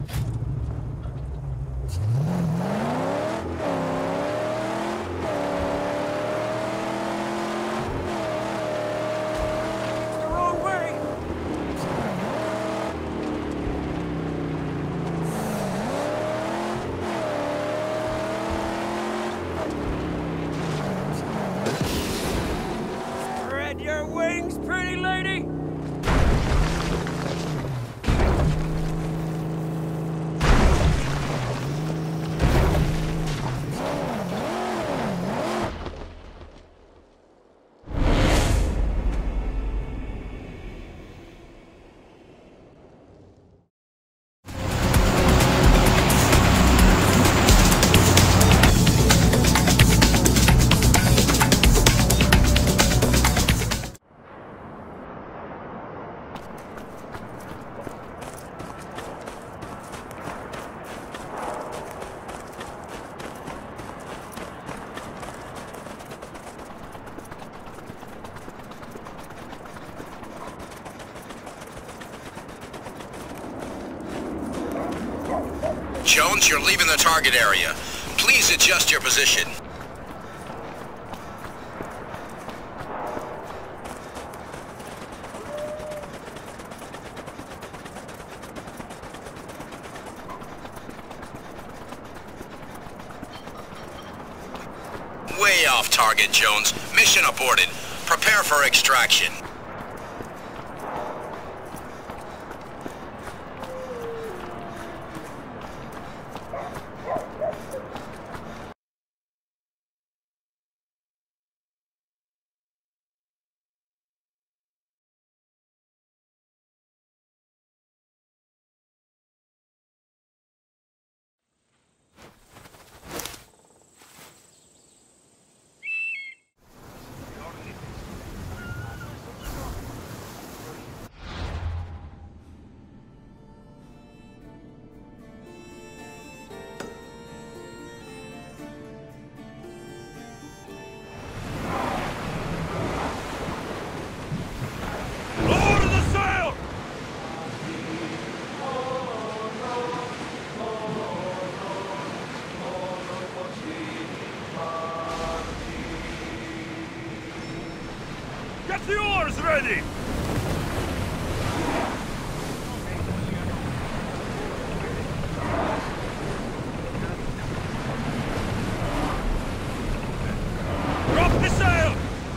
Your wings, pretty lady! Jones, you're leaving the target area. Please adjust your position. Way off target, Jones. Mission aborted. Prepare for extraction. Get the oars ready! Drop the sail!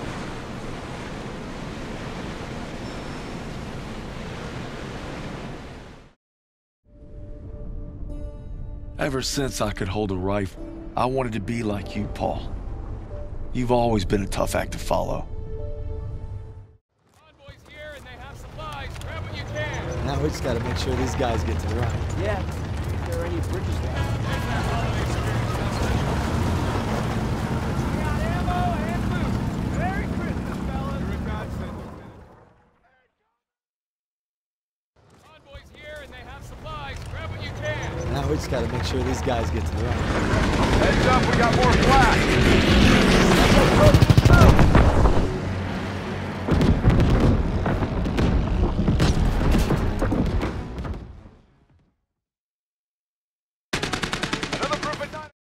Ever since I could hold a rifle, I wanted to be like you, Paul. You've always been a tough act to follow. Convoy's here and they have supplies. Grab what you can. Now we just gotta make sure these guys get to the right. Yeah, if there are any bridges down. We got ammo and food. Merry Christmas, fellas. You're a godsend, Lieutenant. Convoy's here and they have supplies. Grab what you can. Now we just gotta make sure these guys get to the right. Heads up, we got more flash. Another group of dynamite.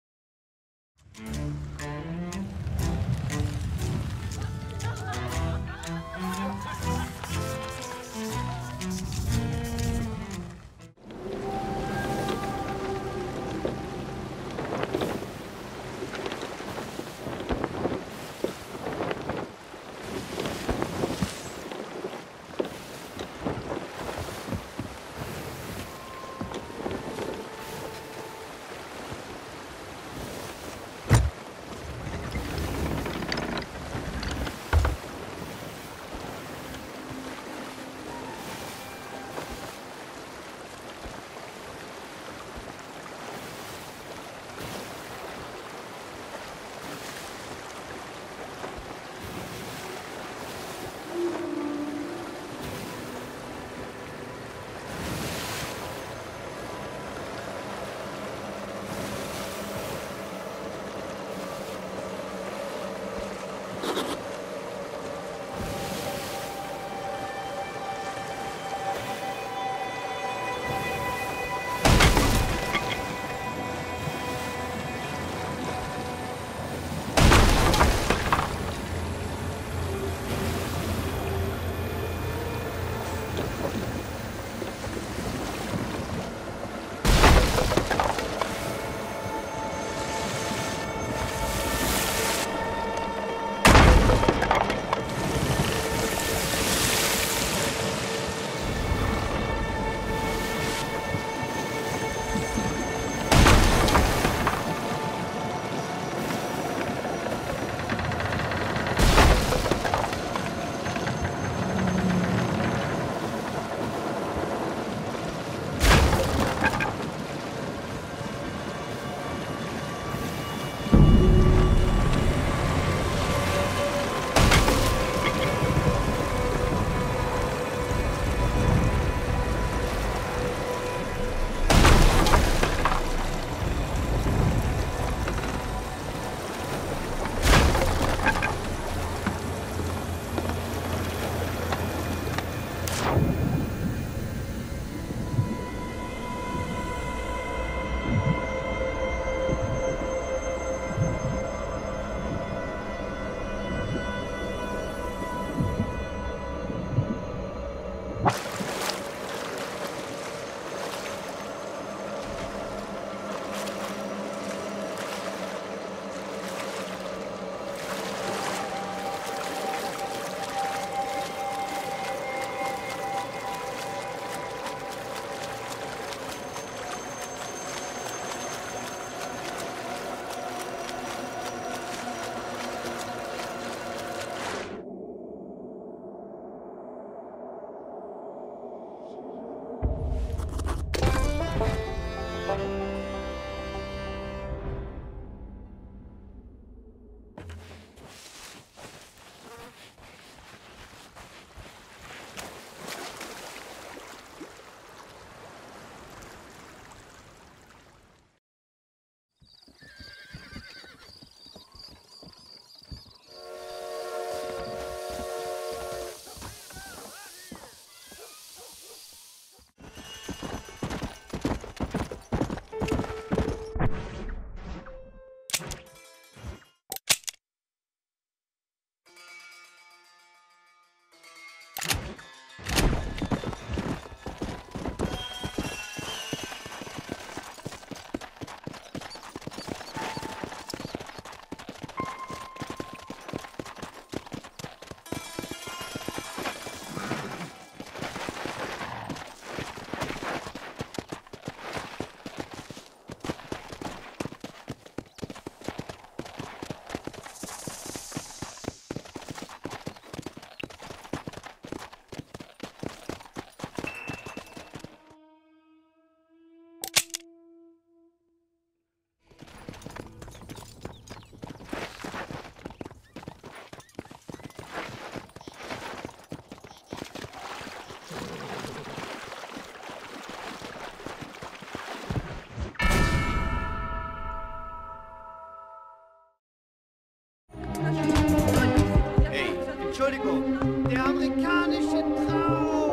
Entschuldigung, der amerikanische Traum!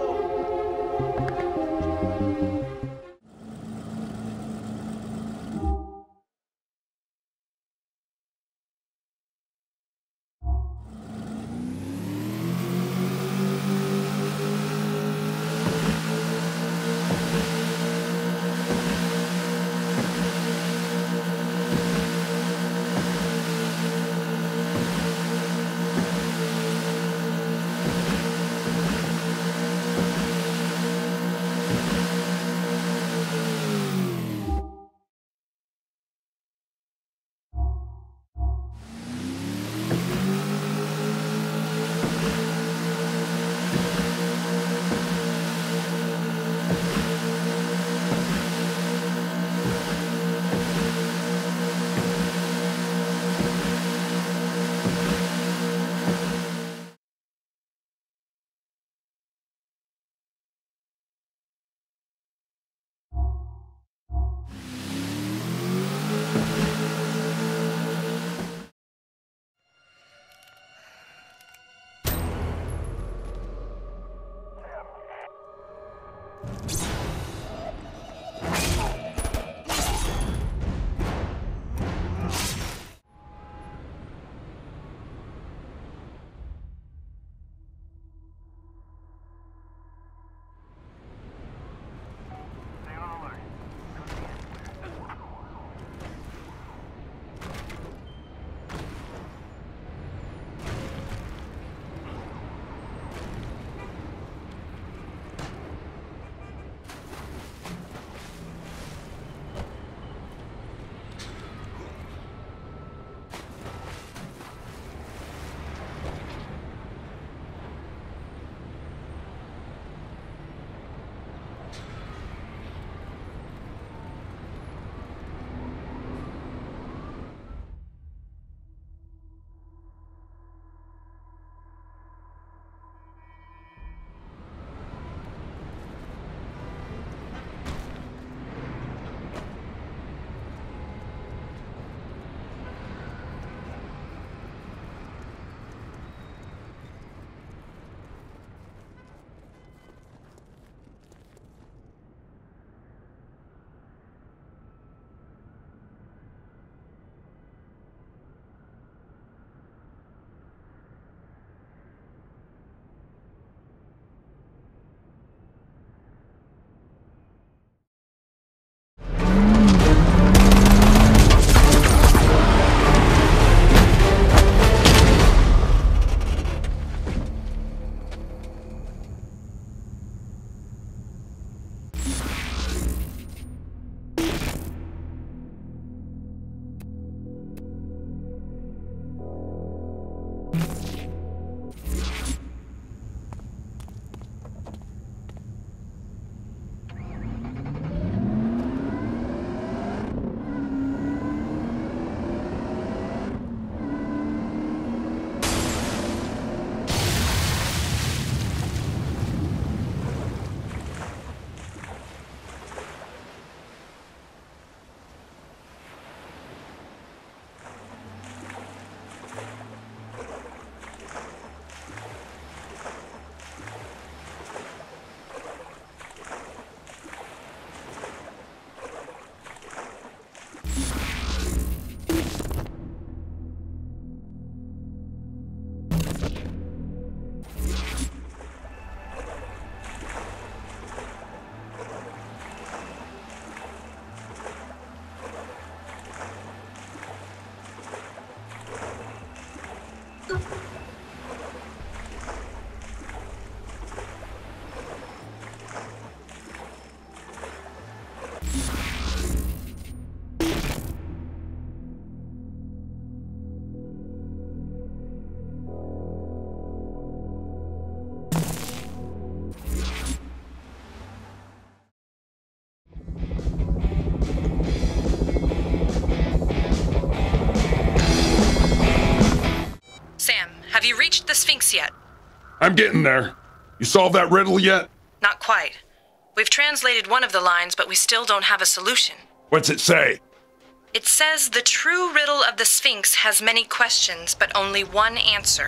Have you reached the Sphinx yet? I'm getting there. You solved that riddle yet? Not quite. We've translated one of the lines, but we still don't have a solution. What's it say? It says the true riddle of the Sphinx has many questions, but only one answer.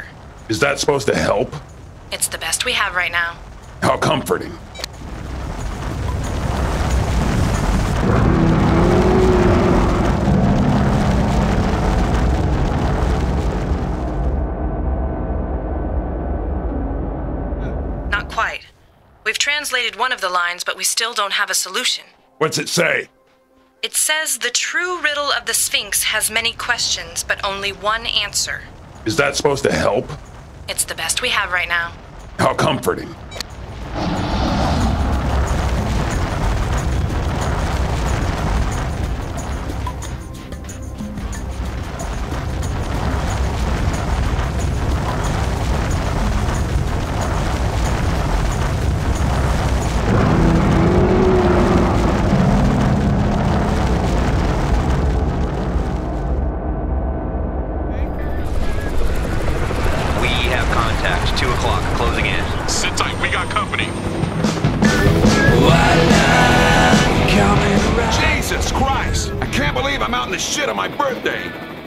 Is that supposed to help? It's the best we have right now. How comforting. Not quite. We've translated one of the lines, but we still don't have a solution. What's it say? It says the true riddle of the Sphinx has many questions, but only one answer. Is that supposed to help? It's the best we have right now. How comforting. Contact, 2 o'clock, closing in. Sit tight, we got company. Jesus Christ! I can't believe I'm out in the shit on my birthday.